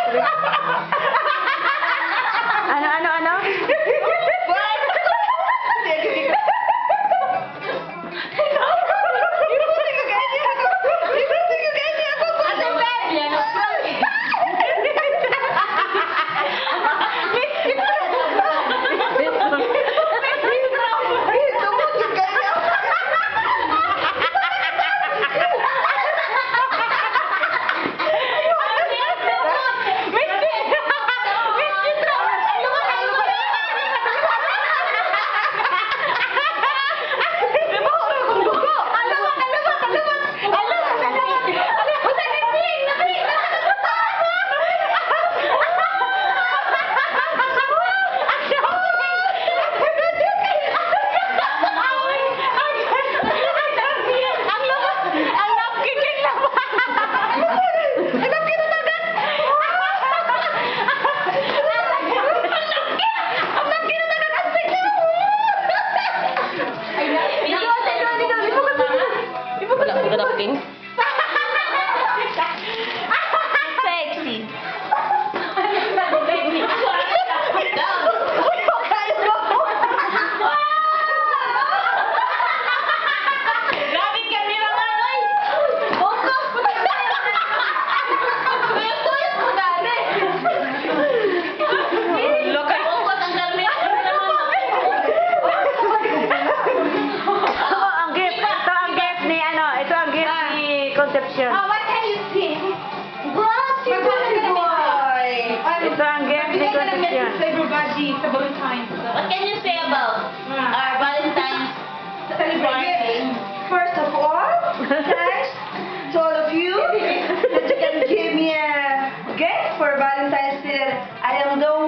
Ano, ano, ano? Sexy. Concepcion. Oh, what can you sing? What? You're gonna boy. Ito ang gift ni Concepcion. Everybody sa Valentine's. What can you say about our Valentine's Celebration. First of all, thanks to all of you that you can give me a gift for Valentine's Day. I am the